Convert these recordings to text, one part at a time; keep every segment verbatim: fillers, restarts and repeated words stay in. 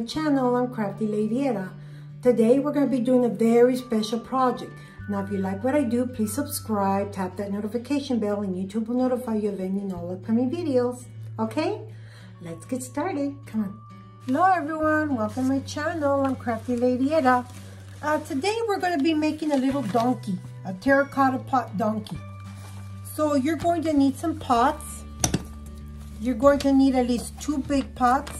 channel. I'm Crafty Lady Era. Today we're going to be doing a very special project. Now if you like what I do, please subscribe, tap that notification bell, and YouTube will notify you of any and all upcoming videos. Okay? Let's get started. Come on. Hello everyone, welcome to my channel. I'm Crafty Lady Era. Uh, today we're going to be making a little donkey, a terracotta pot donkey. So you're going to need some pots. You're going to need at least two big pots.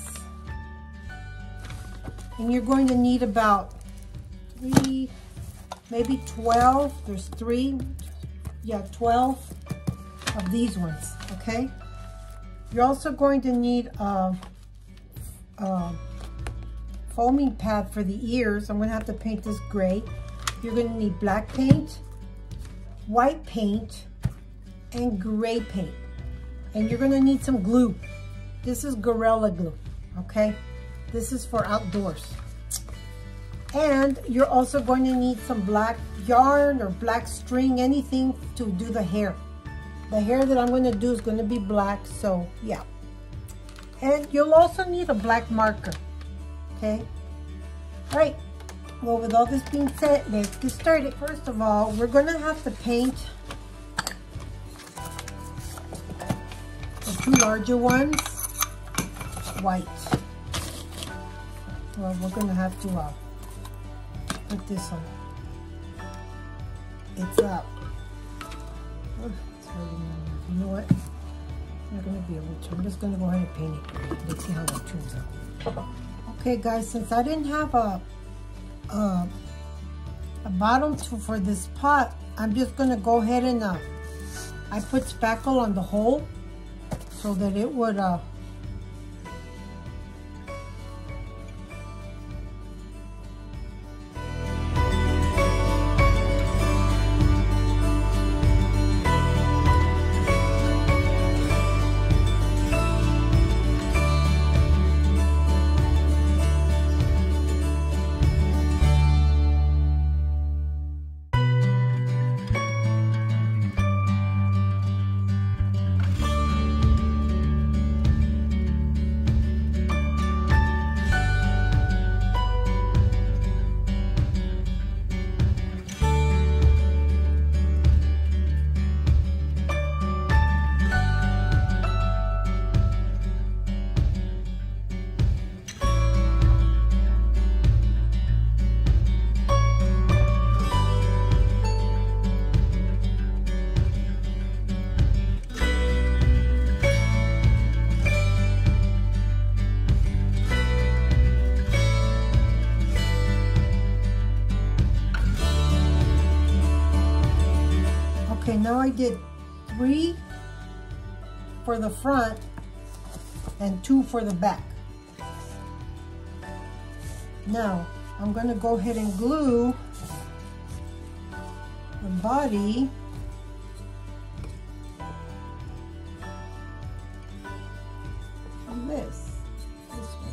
And you're going to need about three, maybe twelve. There's three, yeah, twelve of these ones, okay? You're also going to need a, a foaming pad for the ears. I'm going to have to paint this gray. You're going to need black paint, white paint, and gray paint. And you're going to need some glue. This is Gorilla Glue, okay? This is for outdoors. And you're also going to need some black yarn or black string, anything to do the hair. The hair that I'm going to do is going to be black, so yeah. And you'll also need a black marker, okay? All right, well, with all this being said, let's get started. First of all, we're going to have to paint the two larger ones white. Well, we're going to have to uh, put this on. It's up. Oh, it's really, you know what? I'm not going to be able to. I'm just going to go ahead and paint it. Let's see how that turns out. Okay, guys, since I didn't have a, a, a bottom to, for this pot, I'm just going to go ahead and uh, I put spackle on the hole so that it would uh, okay, now I did three for the front and two for the back. Now, I'm going to go ahead and glue the body on this, this way.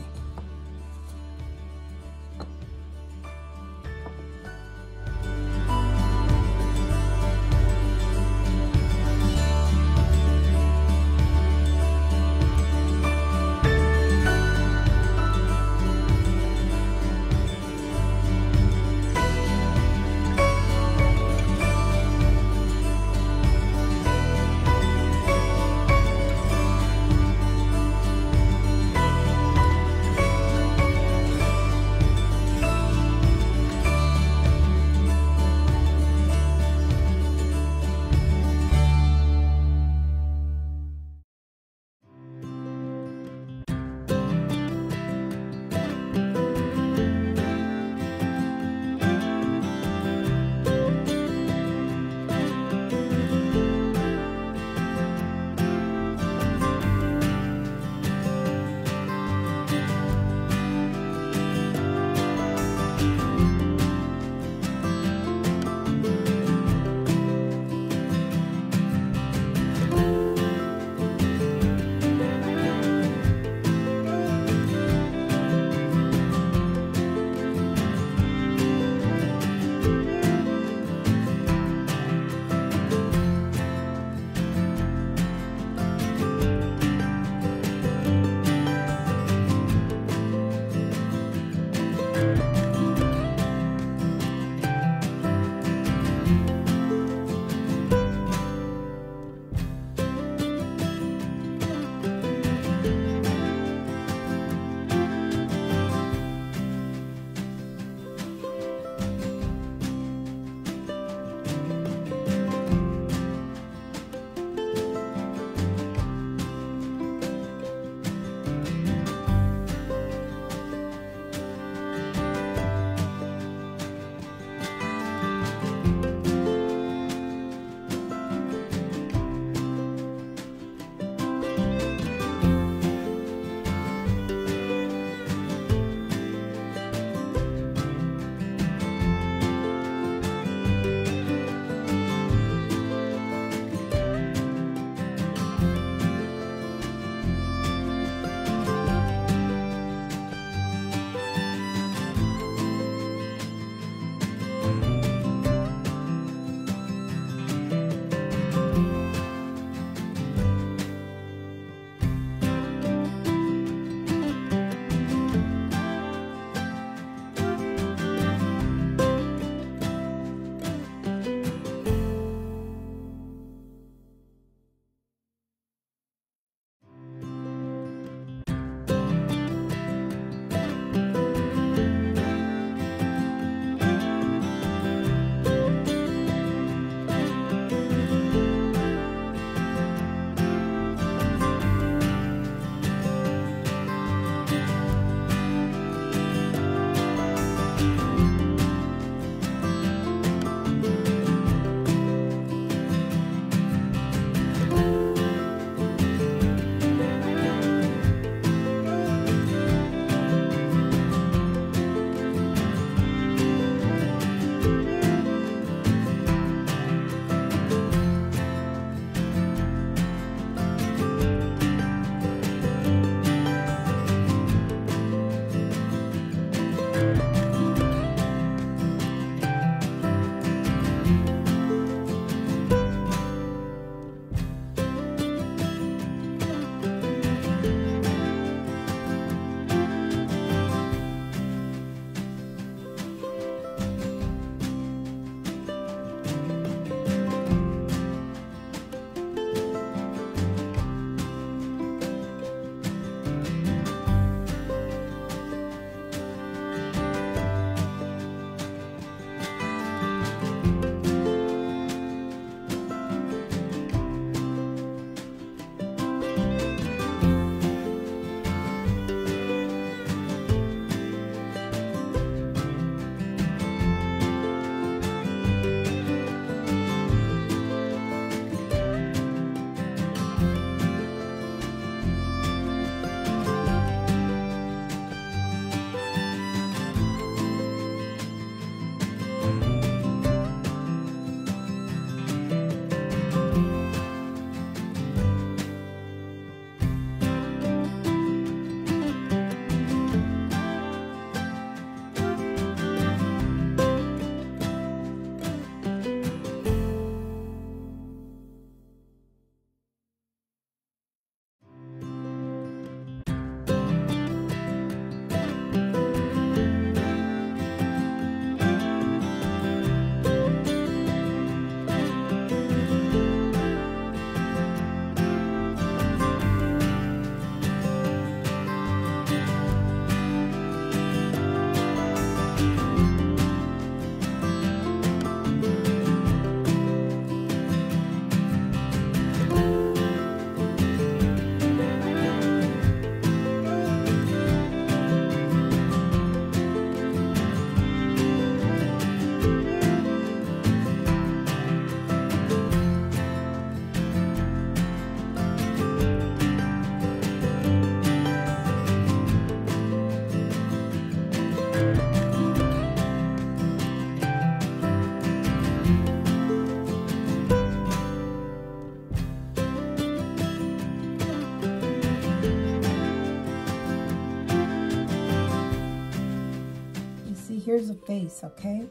the face, okay?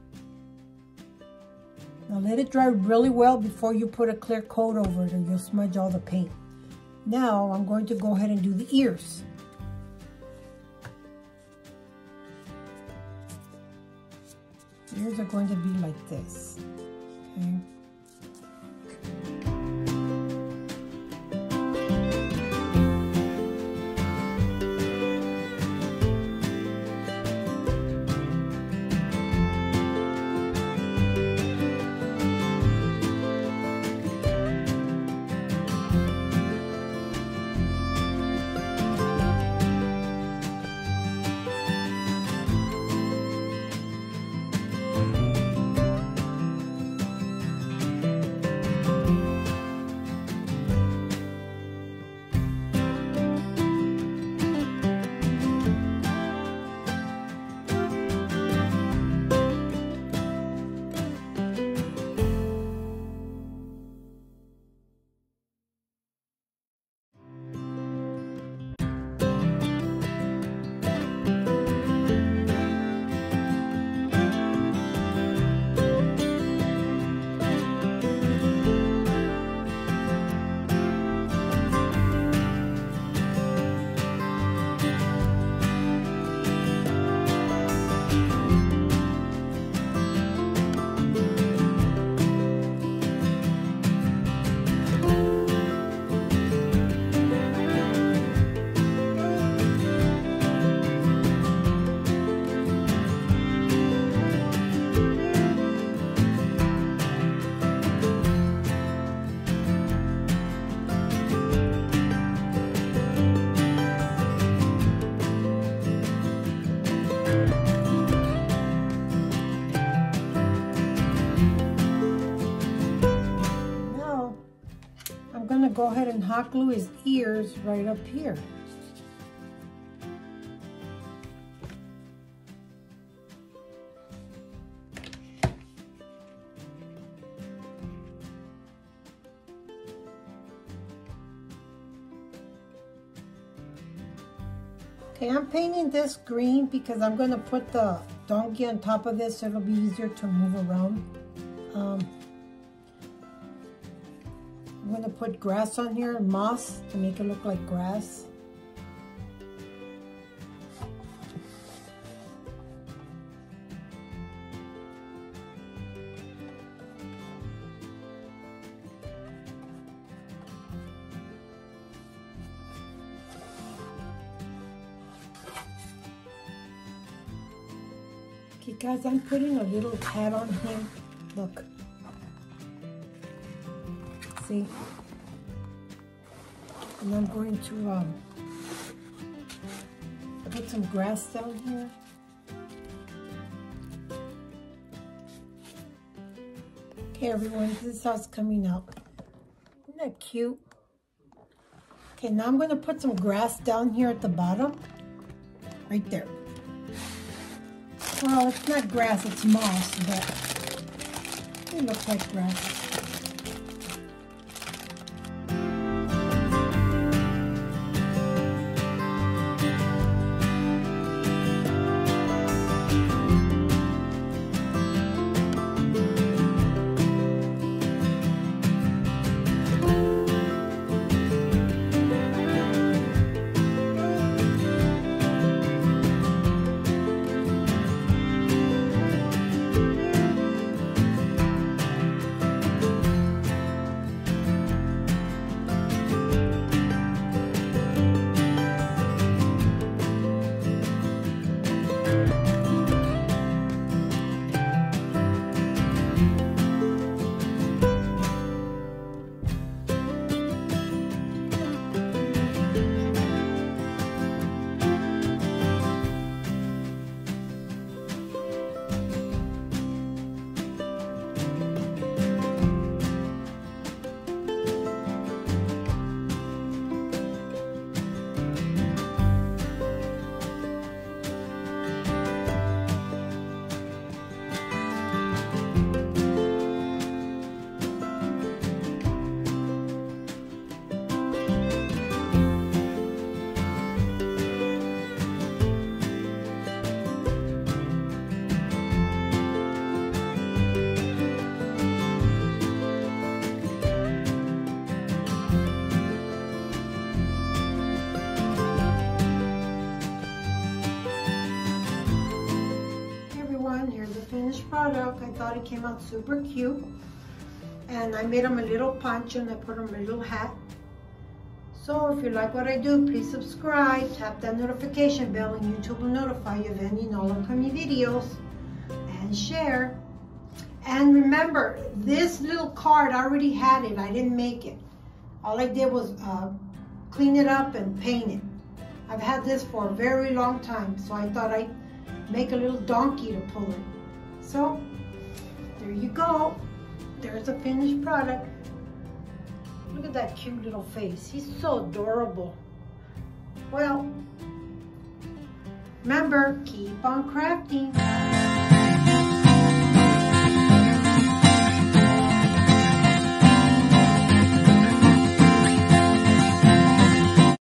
Now let it dry really well before you put a clear coat over it or you'll smudge all the paint. Now I'm going to go ahead and do the ears. Ears are going to be like this, okay? Go ahead and hot glue his ears right up here. Okay, I'm painting this green because I'm going to put the donkey on top of this so it'll be easier to move around. Um, I'm going to put grass on here, moss, to make it look like grass. Okay guys, I'm putting a little hat on him. Look. See? And I'm going to um, put some grass down here. Okay everyone, this is how it's coming out. Isn't that cute? Okay, now I'm going to put some grass down here at the bottom. Right there. Well, it's not grass, it's moss, but it looks like grass. I thought it came out super cute. And I made him a little poncho and I put him a little hat. So if you like what I do, please subscribe, tap that notification bell, and YouTube will notify you of any and all upcoming videos, and share. And remember, this little card, I already had it. I didn't make it. All I did was uh, clean it up and paint it. I've had this for a very long time, so I thought I'd make a little donkey to pull it. So, there you go. There's a finished product. Look at that cute little face. He's so adorable. Well, remember, keep on crafting.